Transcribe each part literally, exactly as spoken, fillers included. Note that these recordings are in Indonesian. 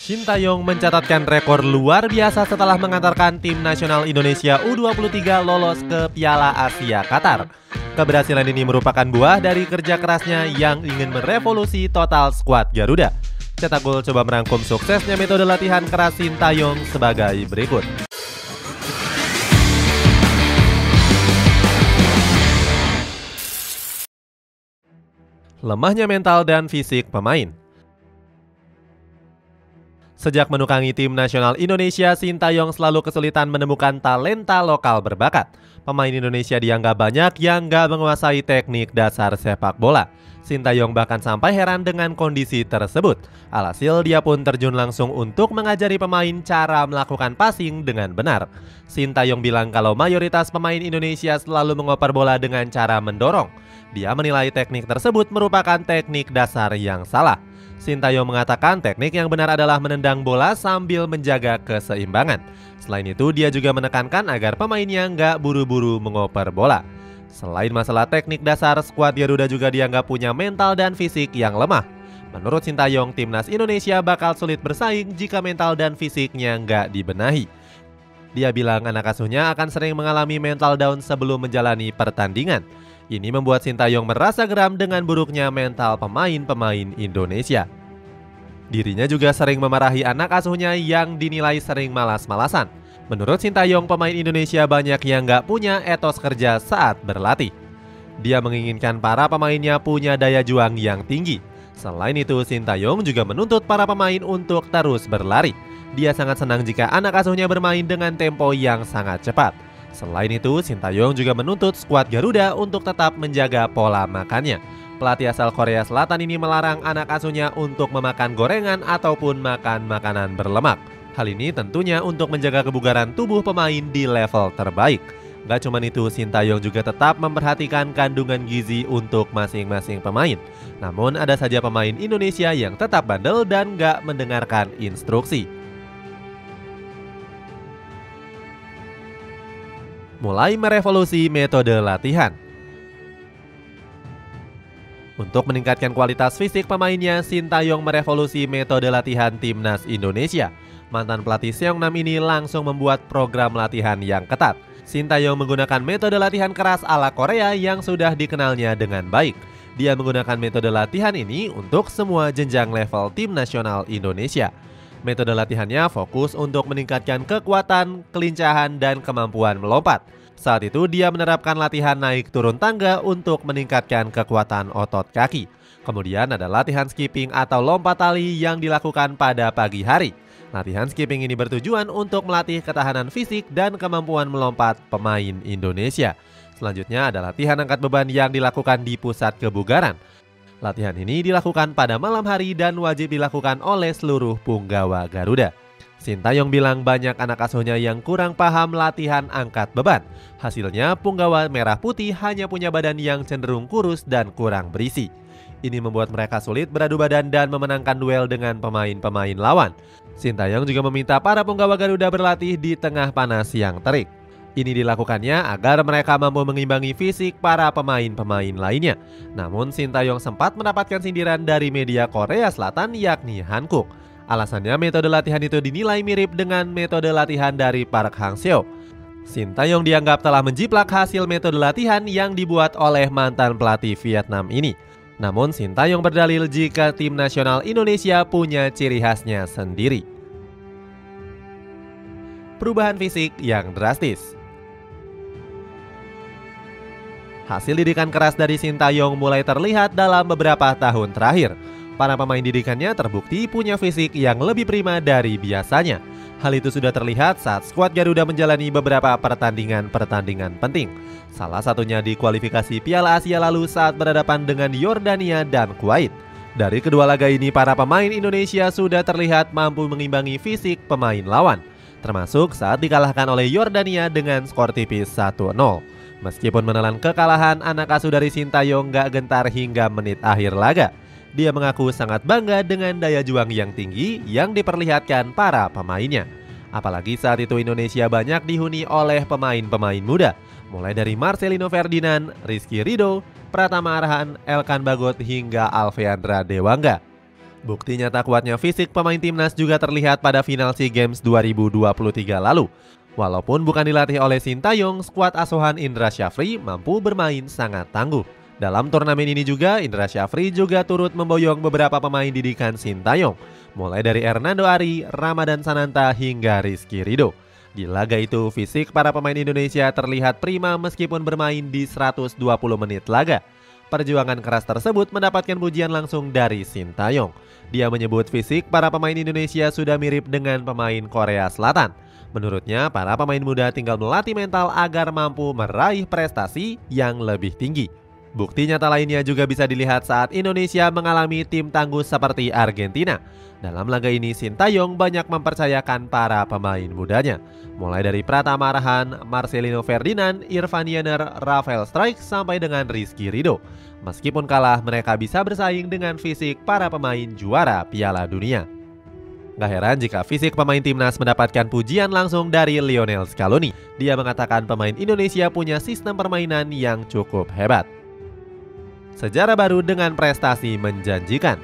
Sintayong mencatatkan rekor luar biasa setelah mengantarkan tim nasional Indonesia U dua puluh tiga lolos ke Piala Asia Qatar. Keberhasilan ini merupakan buah dari kerja kerasnya yang ingin merevolusi total skuad Garuda. Cetak Gol coba merangkum suksesnya metode latihan keras Sintayong sebagai berikut. Lemahnya mental dan fisik pemain. Sejak menukangi tim nasional Indonesia, Sintayong selalu kesulitan menemukan talenta lokal berbakat. Pemain Indonesia dianggap banyak yang gak menguasai teknik dasar sepak bola. Sintayong bahkan sampai heran dengan kondisi tersebut. Alhasil dia pun terjun langsung untuk mengajari pemain cara melakukan passing dengan benar. Sintayong bilang kalau mayoritas pemain Indonesia selalu mengoper bola dengan cara mendorong. Dia menilai teknik tersebut merupakan teknik dasar yang salah. Sintayong mengatakan teknik yang benar adalah menendang bola sambil menjaga keseimbangan. Selain itu, dia juga menekankan agar pemainnya nggak buru-buru mengoper bola. Selain masalah teknik dasar, skuad Garuda juga dianggap punya mental dan fisik yang lemah. Menurut Sintayong, timnas Indonesia bakal sulit bersaing jika mental dan fisiknya nggak dibenahi. Dia bilang anak asuhnya akan sering mengalami mental down sebelum menjalani pertandingan. Ini membuat Sintayong merasa geram dengan buruknya mental pemain-pemain Indonesia. Dirinya juga sering memarahi anak asuhnya yang dinilai sering malas-malasan. Menurut Sintayong, pemain Indonesia banyak yang nggak punya etos kerja saat berlatih. Dia menginginkan para pemainnya punya daya juang yang tinggi. Selain itu, Sintayong juga menuntut para pemain untuk terus berlari. Dia sangat senang jika anak asuhnya bermain dengan tempo yang sangat cepat. Selain itu, Sintayong juga menuntut skuad Garuda untuk tetap menjaga pola makannya. Pelatih asal Korea Selatan ini melarang anak asuhnya untuk memakan gorengan ataupun makan makanan berlemak. Hal ini tentunya untuk menjaga kebugaran tubuh pemain di level terbaik. Gak cuma itu, Sintayong juga tetap memperhatikan kandungan gizi untuk masing-masing pemain. Namun ada saja pemain Indonesia yang tetap bandel dan gak mendengarkan instruksi. Mulai merevolusi metode latihan. Untuk meningkatkan kualitas fisik pemainnya, Sintayong merevolusi metode latihan timnas Indonesia. Mantan pelatih Seongnam ini langsung membuat program latihan yang ketat. Sintayong menggunakan metode latihan keras ala Korea yang sudah dikenalnya dengan baik. Dia menggunakan metode latihan ini untuk semua jenjang level tim nasional Indonesia. Metode latihannya fokus untuk meningkatkan kekuatan, kelincahan, dan kemampuan melompat. Saat itu dia menerapkan latihan naik turun tangga untuk meningkatkan kekuatan otot kaki. Kemudian ada latihan skipping atau lompat tali yang dilakukan pada pagi hari. Latihan skipping ini bertujuan untuk melatih ketahanan fisik dan kemampuan melompat pemain Indonesia. Selanjutnya ada latihan angkat beban yang dilakukan di pusat kebugaran. Latihan ini dilakukan pada malam hari dan wajib dilakukan oleh seluruh punggawa Garuda. Sintayong bilang banyak anak asuhnya yang kurang paham latihan angkat beban. Hasilnya punggawa merah putih hanya punya badan yang cenderung kurus dan kurang berisi. Ini membuat mereka sulit beradu badan dan memenangkan duel dengan pemain-pemain lawan. Sintayong juga meminta para punggawa Garuda berlatih di tengah panas yang terik. Ini dilakukannya agar mereka mampu mengimbangi fisik para pemain-pemain lainnya. Namun Sintayong sempat mendapatkan sindiran dari media Korea Selatan yakni Hankook. Alasannya metode latihan itu dinilai mirip dengan metode latihan dari Park Hang-seo. Sintayong dianggap telah menjiplak hasil metode latihan yang dibuat oleh mantan pelatih Vietnam ini. Namun Sintayong berdalil jika tim nasional Indonesia punya ciri khasnya sendiri. Perubahan fisik yang drastis. Hasil didikan keras dari Sintayong mulai terlihat dalam beberapa tahun terakhir. Para pemain didikannya terbukti punya fisik yang lebih prima dari biasanya. Hal itu sudah terlihat saat skuad Garuda menjalani beberapa pertandingan-pertandingan penting. Salah satunya di kualifikasi Piala Asia lalu saat berhadapan dengan Yordania dan Kuwait. Dari kedua laga ini, para pemain Indonesia sudah terlihat mampu mengimbangi fisik pemain lawan. Termasuk saat dikalahkan oleh Yordania dengan skor tipis satu nol. Meskipun menelan kekalahan, anak asuh dari Sintayong gak gentar hingga menit akhir laga. Dia mengaku sangat bangga dengan daya juang yang tinggi yang diperlihatkan para pemainnya. Apalagi saat itu Indonesia banyak dihuni oleh pemain-pemain muda, mulai dari Marcelino Ferdinand, Rizky Ridho, Pratama Arhan, Elkan Bagot hingga Alfeandra Dewangga. Bukti nyata kuatnya fisik pemain timnas juga terlihat pada final SEA Games dua ribu dua puluh tiga lalu. Walaupun bukan dilatih oleh Sintayong, skuad asuhan Indra Syafri mampu bermain sangat tangguh. Dalam turnamen ini juga, Indra Syafri juga turut memboyong beberapa pemain didikan Sintayong, mulai dari Hernando Ari, Ramadan Sananta hingga Rizky Ridho. Di laga itu, fisik para pemain Indonesia terlihat prima meskipun bermain di seratus dua puluh menit laga. Perjuangan keras tersebut mendapatkan pujian langsung dari Sintayong. Dia menyebut fisik para pemain Indonesia sudah mirip dengan pemain Korea Selatan. Menurutnya, para pemain muda tinggal melatih mental agar mampu meraih prestasi yang lebih tinggi. Bukti nyata lainnya juga bisa dilihat saat Indonesia mengalami tim tangguh seperti Argentina. Dalam laga ini, Sintayong banyak mempercayakan para pemain mudanya. Mulai dari Pratama Arhan, Marcelino Ferdinand, Irfan Yener, Rafael Struijk, sampai dengan Rizky Ridho. Meskipun kalah, mereka bisa bersaing dengan fisik para pemain juara Piala Dunia. Gak heran jika fisik pemain timnas mendapatkan pujian langsung dari Lionel Scaloni. Dia mengatakan pemain Indonesia punya sistem permainan yang cukup hebat. Sejarah baru dengan prestasi menjanjikan.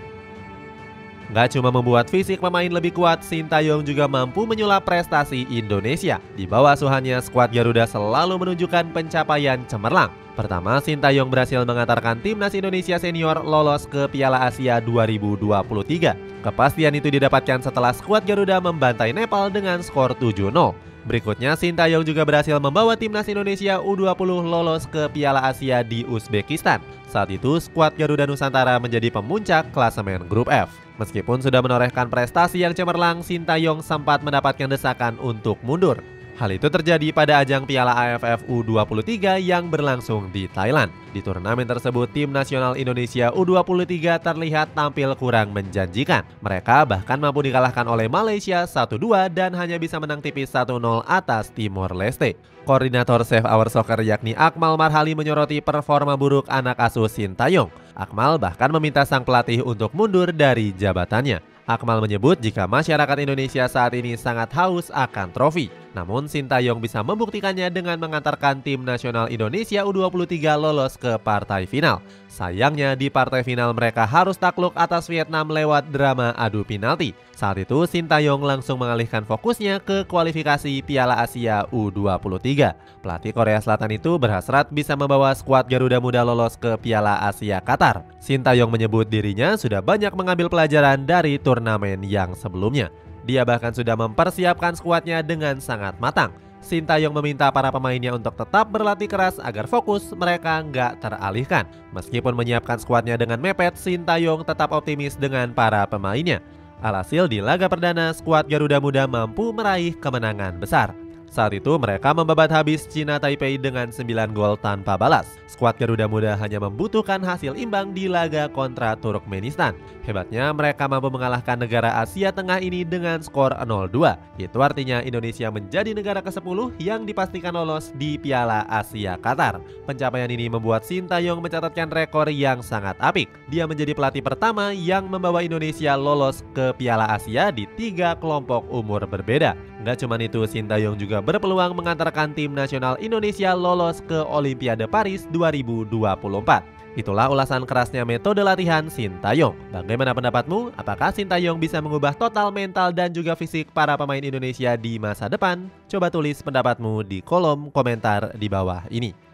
Gak cuma membuat fisik pemain lebih kuat, Sintayong juga mampu menyulap prestasi Indonesia. Di bawah asuhannya, skuad Garuda selalu menunjukkan pencapaian cemerlang. Pertama, Sintayong berhasil mengantarkan timnas Indonesia senior lolos ke Piala Asia dua ribu dua puluh tiga. Kepastian itu didapatkan setelah skuad Garuda membantai Nepal dengan skor tujuh nol. Berikutnya, Sintayong juga berhasil membawa timnas Indonesia U dua puluh lolos ke Piala Asia di Uzbekistan. Saat itu, skuad Garuda Nusantara menjadi pemuncak klasemen grup F. Meskipun sudah menorehkan prestasi yang cemerlang, Sintayong sempat mendapatkan desakan untuk mundur. Hal itu terjadi pada ajang Piala A F F U dua puluh tiga yang berlangsung di Thailand. Di turnamen tersebut, tim nasional Indonesia U dua puluh tiga terlihat tampil kurang menjanjikan. Mereka bahkan mampu dikalahkan oleh Malaysia satu dua dan hanya bisa menang tipis satu nol atas Timor Leste. Koordinator Save Our Soccer yakni Akmal Marhali menyoroti performa buruk anak asuh Sintayong. Akmal bahkan meminta sang pelatih untuk mundur dari jabatannya. Akmal menyebut jika masyarakat Indonesia saat ini sangat haus akan trofi. Namun Sintayong bisa membuktikannya dengan mengantarkan tim nasional Indonesia U dua puluh tiga lolos ke partai final. Sayangnya di partai final mereka harus takluk atas Vietnam lewat drama adu penalti. Saat itu Sintayong langsung mengalihkan fokusnya ke kualifikasi Piala Asia U dua puluh tiga. Pelatih Korea Selatan itu berhasrat bisa membawa skuad Garuda Muda lolos ke Piala Asia Qatar. Sintayong menyebut dirinya sudah banyak mengambil pelajaran dari turnamen yang sebelumnya. Dia bahkan sudah mempersiapkan skuadnya dengan sangat matang. Sintayong meminta para pemainnya untuk tetap berlatih keras agar fokus mereka nggak teralihkan. Meskipun menyiapkan skuadnya dengan mepet, Sintayong tetap optimis dengan para pemainnya. Alhasil di laga perdana, skuad Garuda Muda mampu meraih kemenangan besar. Saat itu mereka membabat habis Cina Taipei dengan sembilan gol tanpa balas. Skuad Garuda Muda hanya membutuhkan hasil imbang di laga kontra Turkmenistan. Hebatnya mereka mampu mengalahkan negara Asia Tengah ini dengan skor nol dua. Itu artinya Indonesia menjadi negara kesepuluh yang dipastikan lolos di Piala Asia Qatar. Pencapaian ini membuat Sintayong mencatatkan rekor yang sangat apik. Dia menjadi pelatih pertama yang membawa Indonesia lolos ke Piala Asia di tiga kelompok umur berbeda. Nggak cuma itu, Sintayong juga berpeluang mengantarkan tim nasional Indonesia lolos ke Olimpiade Paris dua ribu dua puluh empat. Itulah ulasan kerasnya metode latihan Sintayong. Bagaimana pendapatmu? Apakah Sintayong bisa mengubah total mental dan juga fisik para pemain Indonesia di masa depan? Coba tulis pendapatmu di kolom komentar di bawah ini.